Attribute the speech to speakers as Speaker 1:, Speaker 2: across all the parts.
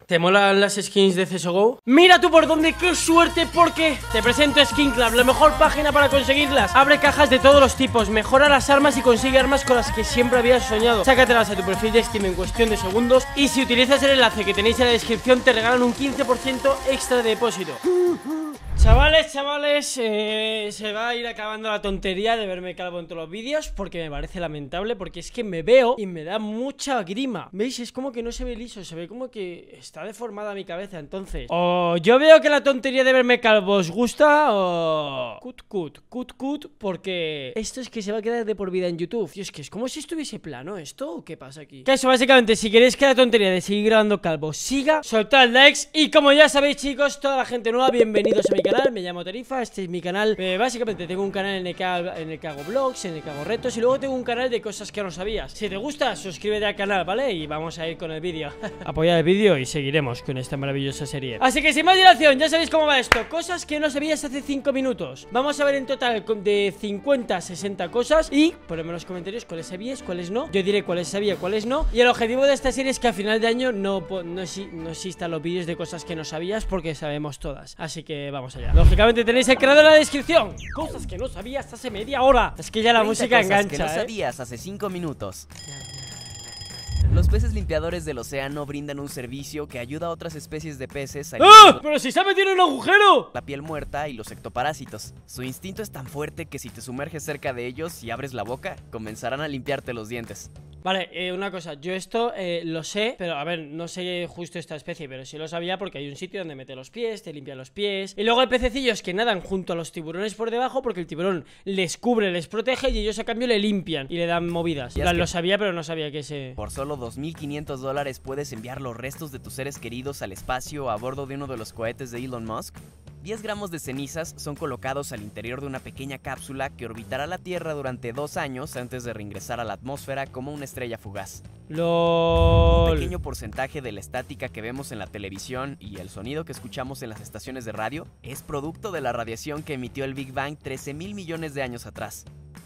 Speaker 1: ¿Te molan las skins de CSGO? Mira tú por dónde, qué suerte, porque te presento Skin Club, la mejor página para conseguirlas. Abre cajas de todos los tipos, mejora las armas y consigue armas con las que siempre habías soñado. Sácatelas a tu perfil de Steam en cuestión de segundos y si utilizas el enlace que tenéis en la descripción te regalan un 15% extra de depósito. Chavales, se va a ir acabando la tontería de verme calvo en todos los vídeos, porque me parece lamentable, porque es que me veo y me da mucha grima. ¿Veis? Es como que no se ve liso, se ve como que está deformada mi cabeza. Entonces, o yo veo que la tontería de verme calvo os gusta, o cut, porque esto es que se va a quedar de por vida en YouTube. Tío, es que es como si estuviese plano esto, ¿o qué pasa aquí? Que eso, básicamente, si queréis que la tontería de seguir grabando calvo siga, soltad likes. Y como ya sabéis, chicos, toda la gente nueva, bienvenidos a mi canal. Me llamo Tarifa, este es mi canal. Básicamente tengo un canal en el que hago vlogs, en el que hago retos, y luego tengo un canal de cosas que no sabías. Si te gusta, suscríbete al canal, ¿vale? Y vamos a ir con el vídeo. Apoyad el vídeo y seguiremos con esta maravillosa serie. Así que sin más dilación, ya sabéis cómo va esto. Cosas que no sabías hace 5 minutos. Vamos a ver en total de 50 a 60 cosas y ponedme en los comentarios cuáles sabías, cuáles no. Yo diré cuáles sabía, cuáles no. Y el objetivo de esta serie es que a final de año no existan los vídeos de cosas que no sabías, porque sabemos todas. Así que vamos allá. Lógicamente tenéis el creador en la descripción. Cosas que no sabías hace media hora. Es que ya la música engancha,
Speaker 2: que no sabías hace 5 minutos. Los peces limpiadores del océano brindan un servicio que ayuda a otras especies de peces a
Speaker 1: ¡Ah! ¡Pero si se ha metido en un agujero!
Speaker 2: La piel muerta y los ectoparásitos. Su instinto es tan fuerte que si te sumerges cerca de ellos y abres la boca, comenzarán a limpiarte los dientes.
Speaker 1: Vale, una cosa, yo esto lo sé, pero a ver, no sé justo esta especie, pero sí lo sabía porque hay un sitio donde mete los pies, te limpia los pies. Y luego hay pececillos que nadan junto a los tiburones por debajo porque el tiburón les cubre, les protege y ellos a cambio le limpian y le dan movidas. Lo sabía, pero no sabía que ese...
Speaker 2: Por solo $2.500 puedes enviar los restos de tus seres queridos al espacio a bordo de uno de los cohetes de Elon Musk. 10 gramos de cenizas son colocados al interior de una pequeña cápsula que orbitará la Tierra durante 2 años antes de reingresar a la atmósfera como una estrella fugaz.
Speaker 1: ¡Lol!
Speaker 2: Un pequeño porcentaje de la estática que vemos en la televisión y el sonido que escuchamos en las estaciones de radio es producto de la radiación que emitió el Big Bang 13.000 millones de años atrás.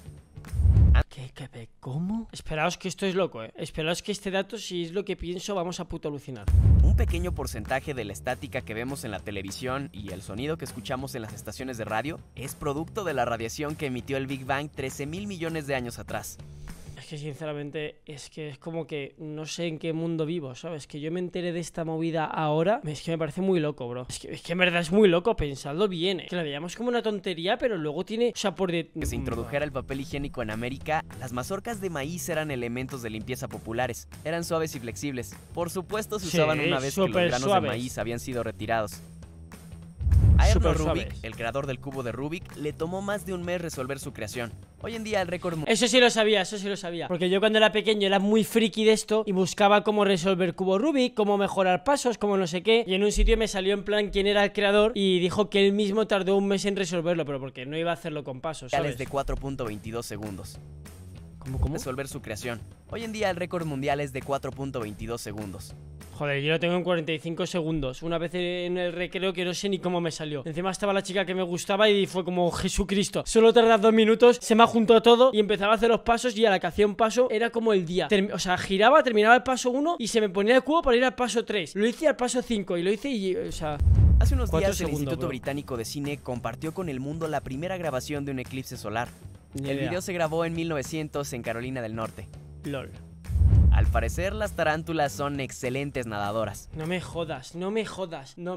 Speaker 1: ¿Cómo? Esperaos que esto es loco, Esperaos que este dato, si es lo que pienso, vamos a puto alucinar.
Speaker 2: Un pequeño porcentaje de la estática que vemos en la televisión y el sonido que escuchamos en las estaciones de radio es producto de la radiación que emitió el Big Bang 13.000 millones de años atrás.
Speaker 1: Es que sinceramente, es que es como que no sé en qué mundo vivo, ¿sabes? Que yo me enteré de esta movida ahora, es que me parece muy loco, bro. Es que en verdad es muy loco, pensadlo bien, Que la veíamos como una tontería, pero luego tiene, o sea,
Speaker 2: Que se introdujera el papel higiénico en América, las mazorcas de maíz eran elementos de limpieza populares. Eran suaves y flexibles. Por supuesto se usaban una vez que los granos de maíz habían sido retirados. A Erno Rubik, el creador del cubo de Rubik, le tomó más de un mes resolver su creación. Hoy en día el récord...
Speaker 1: Eso sí lo sabía, porque yo cuando era pequeño era muy friki de esto y buscaba cómo resolver cubo Rubik, cómo mejorar pasos, cómo no sé qué. Y en un sitio me salió en plan quién era el creador y dijo que él mismo tardó un mes en resolverlo, pero porque no iba a hacerlo con pasos, ¿sabes?
Speaker 2: De 4.22 segundos.
Speaker 1: ¿Cómo?
Speaker 2: Resolver su creación. Hoy en día el récord mundial es de 4.22 segundos.
Speaker 1: Joder, yo lo tengo en 45 segundos. Una vez en el recreo que no sé ni cómo me salió. Encima estaba la chica que me gustaba y fue como Jesucristo. Solo tardaba 2 minutos, se me juntó todo y empezaba a hacer los pasos y a la que hacía un paso era como el día. O sea, giraba, terminaba el paso 1 y se me ponía el cubo para ir al paso 3. Lo hice al paso 5 y lo hice y, o sea...
Speaker 2: Hace unos días el Instituto Británico de Cine compartió con el mundo la primera grabación de un eclipse solar. El video se grabó en 1900 en Carolina del Norte.
Speaker 1: LOL.
Speaker 2: Al parecer las tarántulas son excelentes nadadoras.
Speaker 1: No me jodas, bro. No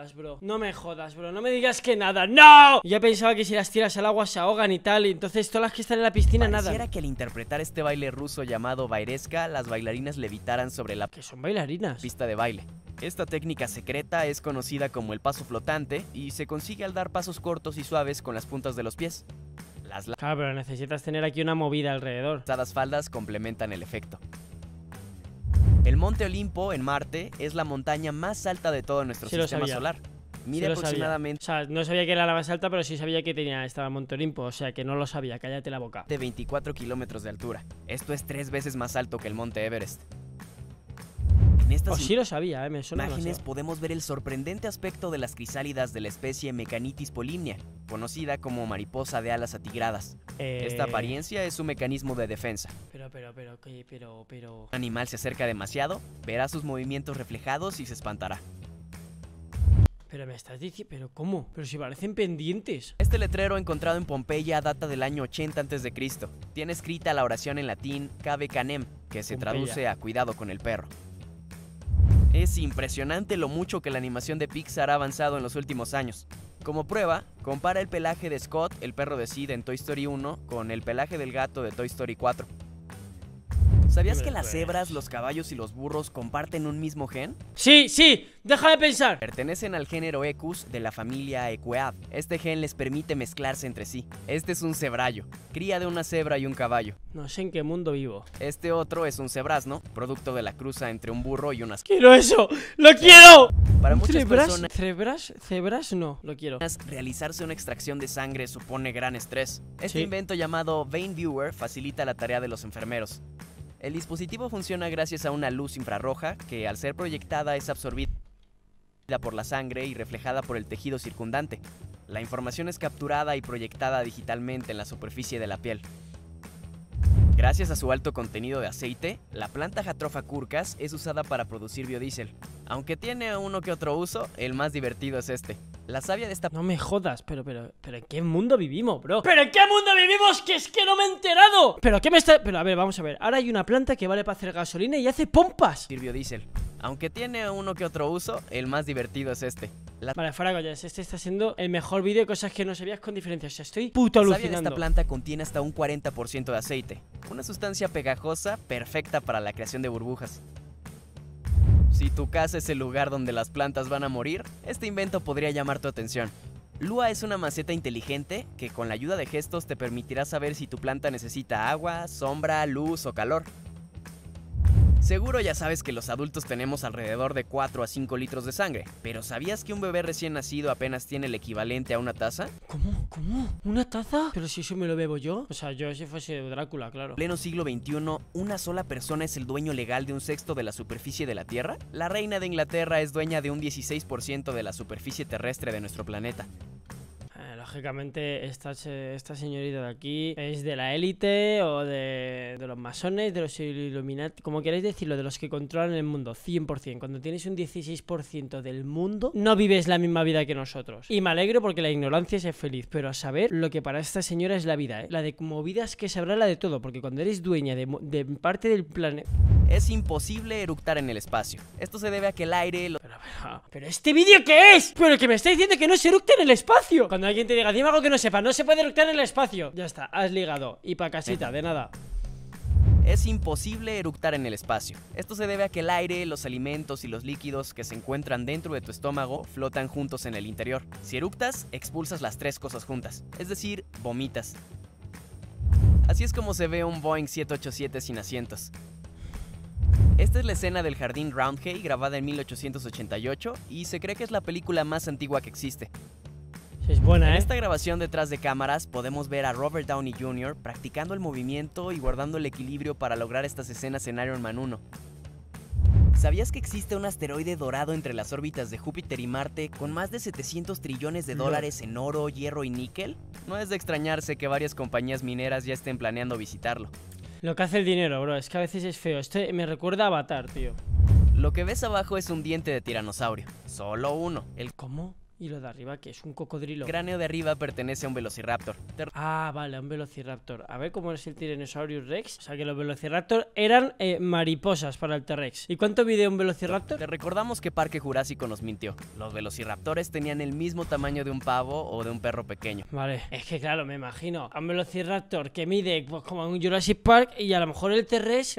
Speaker 1: me digas que nada, ¡no! Ya pensaba que si las tiras al agua se ahogan y tal, y entonces todas las que están en la piscina nadan.
Speaker 2: Pareciera que al interpretar este baile ruso llamado vaireska, las bailarinas levitaran sobre la...
Speaker 1: ¿Qué son bailarinas?
Speaker 2: Pista de baile. Esta técnica secreta es conocida como el paso flotante y se consigue al dar pasos cortos y suaves con las puntas de los pies.
Speaker 1: Claro, pero necesitas tener aquí una movida alrededor.
Speaker 2: Las faldas complementan el efecto. El Monte Olimpo, en Marte, es la montaña más alta de todo nuestro sistema solar. Mide aproximadamente...
Speaker 1: O sea, no sabía que era la más alta, pero sí sabía que estaba el Monte Olimpo. O sea, que no lo sabía, cállate la boca.
Speaker 2: De 24 kilómetros de altura. Esto es 3 veces más alto que el Monte Everest. En estas
Speaker 1: sí lo sabía, me suena
Speaker 2: imágenes podemos ver el sorprendente aspecto de las crisálidas de la especie Mecanitis polymnia, conocida como mariposa de alas atigradas. Esta apariencia es su mecanismo de defensa.
Speaker 1: Pero...
Speaker 2: Un animal se acerca demasiado, verá sus movimientos reflejados y se espantará.
Speaker 1: Pero me estás diciendo... ¿Pero cómo? Pero si parecen pendientes.
Speaker 2: Este letrero encontrado en Pompeya data del año 80 a.C. Tiene escrita la oración en latín Cave Canem, que se traduce a cuidado con el perro. Es impresionante lo mucho que la animación de Pixar ha avanzado en los últimos años. Como prueba, compara el pelaje de Scott, el perro de Sid en Toy Story 1, con el pelaje del gato de Toy Story 4. ¿Sabías que las cebras, los caballos y los burros comparten un mismo gen?
Speaker 1: Sí, deja de pensar.
Speaker 2: Pertenecen al género Equus de la familia Equidae. Este gen les permite mezclarse entre sí. Este es un cebrallo, cría de una cebra y un caballo.
Speaker 1: No sé en qué mundo vivo.
Speaker 2: Este otro es un cebrazno, producto de la cruza entre un burro y unas...
Speaker 1: ¡Quiero eso! ¡Lo quiero!
Speaker 2: Para muchas personas...
Speaker 1: ¿Cebras? No, lo quiero.
Speaker 2: Realizarse una extracción de sangre supone gran estrés. Este invento llamado Vein Viewer facilita la tarea de los enfermeros. El dispositivo funciona gracias a una luz infrarroja que, al ser proyectada, es absorbida por la sangre y reflejada por el tejido circundante. La información es capturada y proyectada digitalmente en la superficie de la piel. Gracias a su alto contenido de aceite, la planta Jatropha curcas es usada para producir biodiesel. Aunque tiene uno que otro uso, el más divertido es este. La savia de esta...
Speaker 1: No me jodas, pero ¿en qué mundo vivimos, bro? ¿Pero en qué mundo vivimos? ¡Que es que no me he enterado! ¿Pero qué me está...? Pero a ver, vamos a ver. Ahora hay una planta que vale para hacer gasolina y hace pompas.
Speaker 2: Biodiesel. Aunque tiene uno que otro uso, el más divertido es este.
Speaker 1: Vale, fuera coñas, este está siendo el mejor vídeo de cosas que no sabías con diferencia. O sea, estoy puto alucinando.
Speaker 2: La savia de esta planta contiene hasta un 40% de aceite, una sustancia pegajosa perfecta para la creación de burbujas. Si tu casa es el lugar donde las plantas van a morir, este invento podría llamar tu atención. Lua es una maceta inteligente que con la ayuda de gestos te permitirá saber si tu planta necesita agua, sombra, luz o calor. Seguro ya sabes que los adultos tenemos alrededor de 4 a 5 litros de sangre, pero ¿sabías que un bebé recién nacido apenas tiene el equivalente a una taza?
Speaker 1: ¿Cómo? ¿Una taza? Pero si eso me lo bebo yo. O sea, yo si fuese Drácula, claro.
Speaker 2: En pleno siglo XXI, ¿una sola persona es el dueño legal de un sexto de la superficie de la Tierra? La reina de Inglaterra es dueña de un 16% de la superficie terrestre de nuestro planeta.
Speaker 1: Lógicamente esta señorita de aquí es de la élite o de los masones, de los Illuminati, como queréis decirlo, de los que controlan el mundo, 100%. Cuando tienes un 16% del mundo, no vives la misma vida que nosotros. Y me alegro porque la ignorancia es feliz, pero a saber lo que para esta señora es la vida, La de movidas que sabrá la de todo, porque cuando eres dueña de parte del planeta...
Speaker 2: Es imposible eructar en el espacio. Esto se debe a que el aire...
Speaker 1: ¿Pero este vídeo qué es? Pero que me está diciendo que no se eructa en el espacio. Cuando alguien te diga, dime algo que no sepa, no se puede eructar en el espacio. Ya está, has ligado. Y pa' casita, de nada.
Speaker 2: Es imposible eructar en el espacio. Esto se debe a que el aire, los alimentos y los líquidos que se encuentran dentro de tu estómago flotan juntos en el interior. Si eructas, expulsas las tres cosas juntas, es decir, vomitas. Así es como se ve un Boeing 787 sin asientos. Esta es la escena del jardín Roundhay grabada en 1888 y se cree que es la película más antigua que existe.
Speaker 1: Es buena,
Speaker 2: En esta grabación detrás de cámaras podemos ver a Robert Downey Jr. practicando el movimiento y guardando el equilibrio para lograr estas escenas en Iron Man 1. ¿Sabías que existe un asteroide dorado entre las órbitas de Júpiter y Marte con más de 700 trillones de dólares en oro, hierro y níquel? No es de extrañarse que varias compañías mineras ya estén planeando visitarlo.
Speaker 1: Lo que hace el dinero, bro, es que a veces es feo. Este me recuerda a Avatar, tío.
Speaker 2: Lo que ves abajo es un diente de tiranosaurio. Solo uno.
Speaker 1: ¿Cómo? ¿Y lo de arriba que es un cocodrilo?
Speaker 2: El cráneo de arriba pertenece a un velociraptor.
Speaker 1: Ah, vale, un velociraptor. A ver cómo es el Tyrannosaurus Rex. O sea que los velociraptor eran mariposas para el T-Rex. ¿Y cuánto mide un velociraptor?
Speaker 2: Te recordamos que Parque Jurásico nos mintió. Los velociraptores tenían el mismo tamaño de un pavo o de un perro pequeño.
Speaker 1: Vale, es que claro, me imagino a un velociraptor que mide pues, como un Jurassic Park y a lo mejor el T-Rex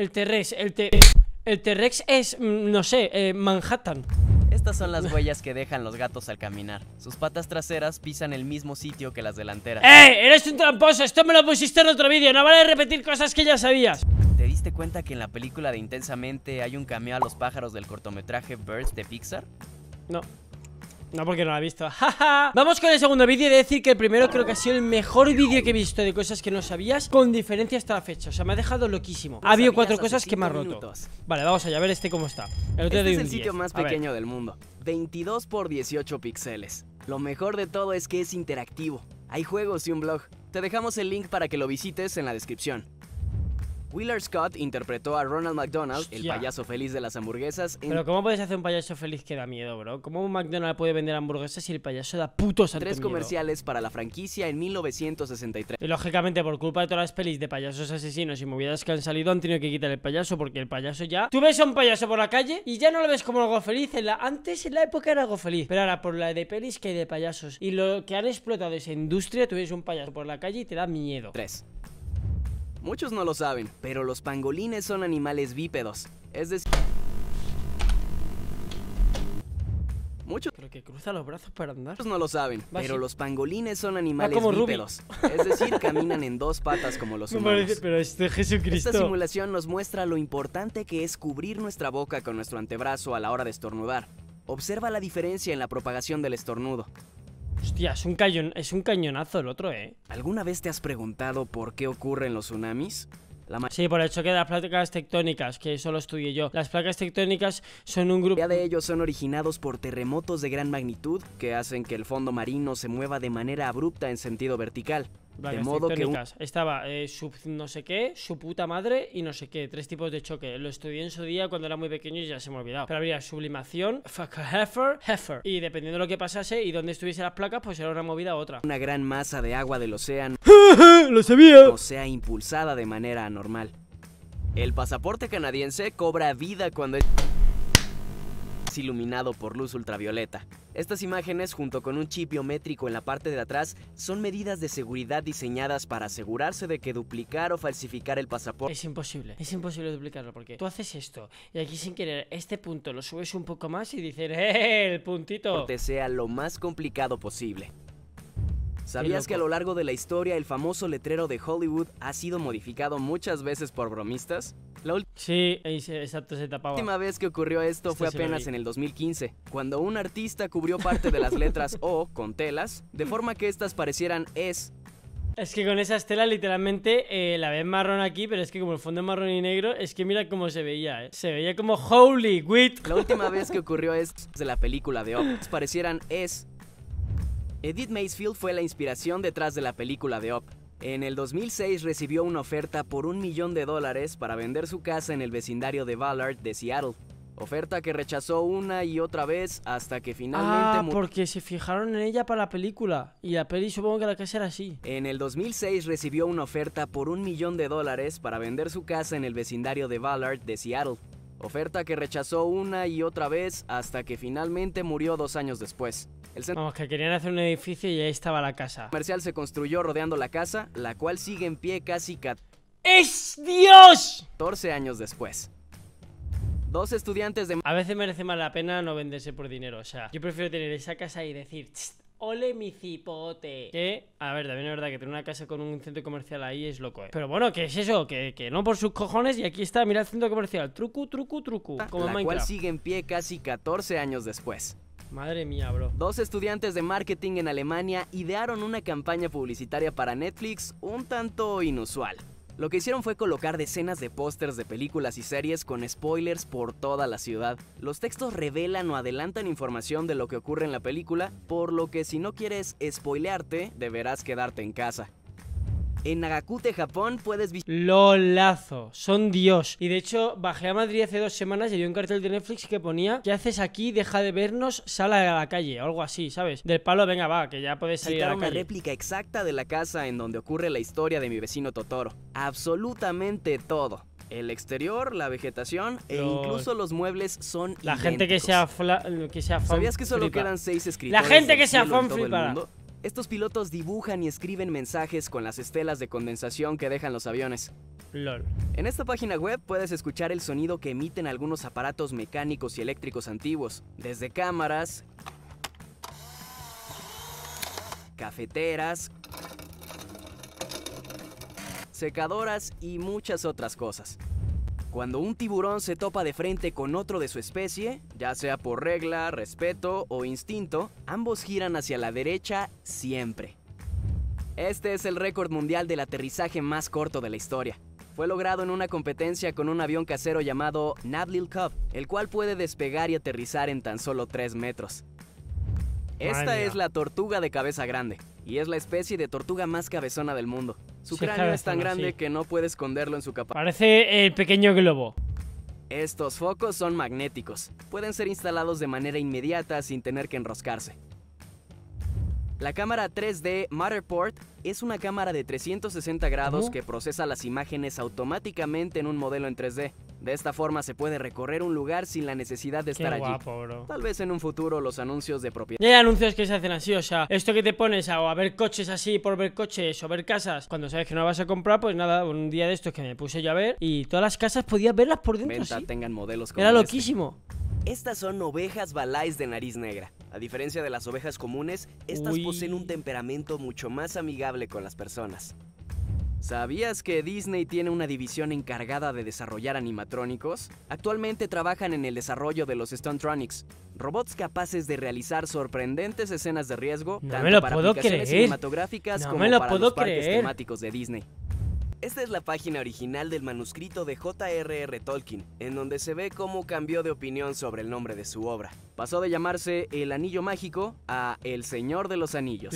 Speaker 1: es, no sé, Manhattan.
Speaker 2: Estas son las huellas que dejan los gatos al caminar. Sus patas traseras pisan el mismo sitio que las delanteras.
Speaker 1: ¡Eres un tramposo! Esto me lo pusiste en otro vídeo. No vale repetir cosas que ya sabías.
Speaker 2: ¿Te diste cuenta que en la película de Intensamente hay un cameo a los pájaros del cortometraje Birds de Pixar?
Speaker 1: No. No, porque no la he visto. Vamos con el segundo vídeo. Y de decir que el primero creo que ha sido el mejor vídeo que he visto de cosas que no sabías, con diferencia hasta la fecha. O sea, me ha dejado loquísimo. Ha habido 4 cosas que me ha roto. Vale, vamos allá, a ver cómo está.
Speaker 2: Este es el sitio más pequeño del mundo. 22 por 18 píxeles. Lo mejor de todo es que es interactivo. Hay juegos y un blog. Te dejamos el link para que lo visites en la descripción. Willard Scott interpretó a Ronald McDonald, el payaso feliz de las hamburguesas.
Speaker 1: Pero ¿cómo puedes hacer un payaso feliz que da miedo, bro? ¿Cómo un McDonald puede vender hamburguesas si el payaso da puto santo miedo?
Speaker 2: 3 comerciales para la franquicia en 1963.
Speaker 1: Y lógicamente por culpa de todas las pelis de payasos asesinos y movidas que han salido han tenido que quitar el payaso, porque el payaso ya... Tú ves a un payaso por la calle y ya no lo ves como algo feliz. Antes en la época era algo feliz, pero ahora por la de pelis que hay de payasos y lo que han explotado esa industria, tú ves un payaso por la calle y te da miedo.
Speaker 2: 3. Muchos no lo saben, pero los pangolines son animales bípedos. Es decir...
Speaker 1: Pero que cruza los brazos para andar.
Speaker 2: Muchos no lo saben, pero los pangolines son animales bípedos. Es decir, caminan en 2 patas como los humanos.
Speaker 1: Pero Jesucristo.
Speaker 2: Esta simulación nos muestra lo importante que es cubrir nuestra boca con nuestro antebrazo a la hora de estornudar. Observa la diferencia en la propagación del estornudo.
Speaker 1: Hostia, es un cañonazo el otro,
Speaker 2: ¿Alguna vez te has preguntado por qué ocurren los tsunamis?
Speaker 1: Sí, por el choque de las placas tectónicas, que eso lo estudié yo. Las placas tectónicas son un grupo...
Speaker 2: La mayoría de ellos son originados por terremotos de gran magnitud que hacen que el fondo marino se mueva de manera abrupta en sentido vertical. De modo que
Speaker 1: estaba su no sé qué, su puta madre y no sé qué, 3 tipos de choque. Lo estudié en su día cuando era muy pequeño y ya se me ha olvidado. Pero habría sublimación, heifer. Y dependiendo de lo que pasase y dónde estuviese las placas, pues era una movida u otra.
Speaker 2: Una gran masa de agua del océano
Speaker 1: ¡lo sabía!
Speaker 2: O sea, impulsada de manera anormal. El pasaporte canadiense cobra vida cuando es iluminado por luz ultravioleta. Estas imágenes, junto con un chip biométrico en la parte de atrás, son medidas de seguridad diseñadas para asegurarse de que duplicar o falsificar el pasaporte
Speaker 1: es imposible duplicarlo, porque tú haces esto y aquí sin querer este punto lo subes un poco más y dicen el puntito
Speaker 2: sea lo más complicado posible. ¿Sabías que a lo largo de la historia el famoso letrero de Hollywood ha sido modificado muchas veces por bromistas?
Speaker 1: Sí, exacto, se tapaba.
Speaker 2: La última vez que ocurrió esto fue apenas en el 2015, cuando un artista cubrió parte de las letras O con telas, de forma que estas parecieran S.
Speaker 1: Es que con esas telas literalmente la ves marrón aquí, pero es que como el fondo es marrón y negro, es que mira cómo se veía, Se veía como Holy Wit.
Speaker 2: La última vez que ocurrió esto de la película de Up, parecieran S. Edith Macefield fue la inspiración detrás de la película de Up. En el 2006 recibió una oferta por $1 millón para vender su casa en el vecindario de Ballard de Seattle. Oferta que rechazó una y otra vez hasta que finalmente...
Speaker 1: porque se fijaron en ella para la película. Y la peli supongo que la casa era así.
Speaker 2: En el 2006 recibió una oferta por $1 millón para vender su casa en el vecindario de Ballard de Seattle. Oferta que rechazó una y otra vez hasta que finalmente murió 2 años después.
Speaker 1: Vamos, que querían hacer un edificio y ahí estaba la casa.
Speaker 2: El comercial se construyó rodeando la casa, la cual sigue en pie casi
Speaker 1: ¡Es Dios!
Speaker 2: 14 años después. 2 estudiantes de...
Speaker 1: A veces merece más la pena no venderse por dinero, o sea, yo prefiero tener esa casa y decir... ¡Ole mi cipote! Que, a ver, también es verdad que tener una casa con un centro comercial ahí es loco, Pero bueno, ¿qué es eso? Que no por sus cojones. Y aquí está, mira el centro comercial. Trucu. Como
Speaker 2: la cual sigue en pie casi 14 años después.
Speaker 1: Madre mía, bro.
Speaker 2: 2 estudiantes de marketing en Alemania idearon una campaña publicitaria para Netflix un tanto inusual. Lo que hicieron fue colocar decenas de pósters de películas y series con spoilers por toda la ciudad. Los textos revelan o adelantan información de lo que ocurre en la película, por lo que si no quieres spoilearte, deberás quedarte en casa. En Nagakute, Japón, puedes visitar...
Speaker 1: LOLazo, son Dios. Y de hecho, bajé a Madrid hace 2 semanas y vi un cartel de Netflix que ponía: ¿qué haces aquí? Deja de vernos, sal a la calle, o algo así, ¿sabes? Del palo, venga, va, que ya puedes salir a la calle.
Speaker 2: Una réplica exacta de la casa en donde ocurre la historia de mi vecino Totoro. Absolutamente todo. El exterior, la vegetación e incluso los muebles son
Speaker 1: la gente que sea fan.
Speaker 2: ¿Sabías que solo quedan 6 escritores?
Speaker 1: La gente que sea fan flipa.
Speaker 2: Estos pilotos dibujan y escriben mensajes con las estelas de condensación que dejan los aviones.
Speaker 1: LOL.
Speaker 2: En esta página web puedes escuchar el sonido que emiten algunos aparatos mecánicos y eléctricos antiguos, desde cámaras, cafeteras, secadoras y muchas otras cosas. Cuando un tiburón se topa de frente con otro de su especie, ya sea por regla, respeto o instinto, ambos giran hacia la derecha siempre. Este es el récord mundial del aterrizaje más corto de la historia. Fue logrado en una competencia con un avión casero llamado Navlil Cub, el cual puede despegar y aterrizar en tan solo 3 metros. Esta es la tortuga de cabeza grande, y es la especie de tortuga más cabezona del mundo. Su cráneo es tan grande que no puede esconderlo en su capa.
Speaker 1: Parece el pequeño globo.
Speaker 2: Estos focos son magnéticos. Pueden ser instalados de manera inmediata sin tener que enroscarse. La cámara 3D Matterport es una cámara de 360 grados que procesa las imágenes automáticamente en un modelo en 3D. De esta forma se puede recorrer un lugar sin la necesidad de estar allí.
Speaker 1: Guapo, bro.
Speaker 2: Tal vez en un futuro los anuncios de propiedad.
Speaker 1: Ya hay anuncios que se hacen así, o sea, esto que te pones a ver coches así por ver coches o ver casas, cuando sabes que no vas a comprar, pues nada, un día de estos que me puse yo a ver y todas las casas podías verlas por dentro.
Speaker 2: Venta
Speaker 1: ¿Sí?
Speaker 2: tengan modelos como
Speaker 1: Era loquísimo.
Speaker 2: Estas son ovejas balais de nariz negra. A diferencia de las ovejas comunes, estas poseen un temperamento mucho más amigable con las personas. ¿Sabías que Disney tiene una división encargada de desarrollar animatrónicos? Actualmente trabajan en el desarrollo de los Stuntronics, robots capaces de realizar sorprendentes escenas de riesgo, tanto para aplicaciones cinematográficas como para los parques temáticos de Disney. Esta es la página original del manuscrito de J.R.R. Tolkien, en donde se ve cómo cambió de opinión sobre el nombre de su obra. Pasó de llamarse El Anillo Mágico a El Señor de los Anillos.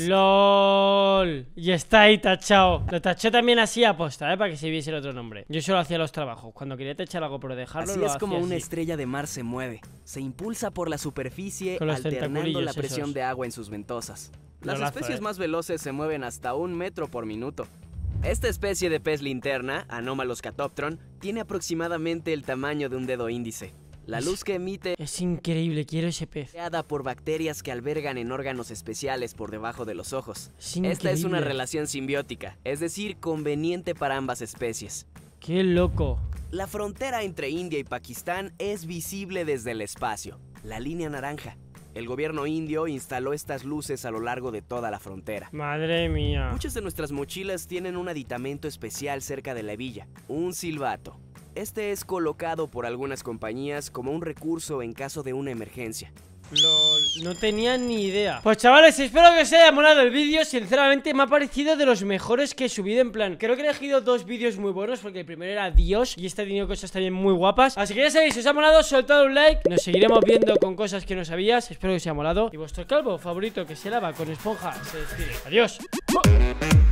Speaker 1: ¡Lol! Y está ahí tachado. Lo taché también así a posta, para que se viese el otro nombre. Yo solo hacía los trabajos. Cuando quería tachar algo por dejarlo,
Speaker 2: así es como una estrella de mar se mueve. Se impulsa por la superficie alternando la presión de agua en sus ventosas. Las especies más veloces se mueven hasta 1 metro por minuto. Esta especie de pez linterna, Anomalus catoptron, tiene aproximadamente el tamaño de un dedo índice. La luz que emite
Speaker 1: es increíble, quiero ese pez.
Speaker 2: Creada por bacterias que albergan en órganos especiales por debajo de los ojos. Esta es una relación simbiótica, es decir, conveniente para ambas especies.
Speaker 1: ¡Qué loco!
Speaker 2: La frontera entre India y Pakistán es visible desde el espacio, la línea naranja. El gobierno indio instaló estas luces a lo largo de toda la frontera.
Speaker 1: ¡Madre mía!
Speaker 2: Muchas de nuestras mochilas tienen un aditamento especial cerca de la hebilla, un silbato. Este es colocado por algunas compañías como un recurso en caso de una emergencia.
Speaker 1: No tenía ni idea. Pues chavales, espero que os haya molado el vídeo. Sinceramente me ha parecido de los mejores que he subido. En plan, creo que he elegido 2 vídeos muy buenos, porque el primero era Dios y este ha tenido cosas también muy guapas. Así que ya sabéis, si os ha molado, soltad un like. Nos seguiremos viendo con cosas que no sabías. Espero que os haya molado. Y vuestro calvo favorito que se lava con esponja se despide. Adiós.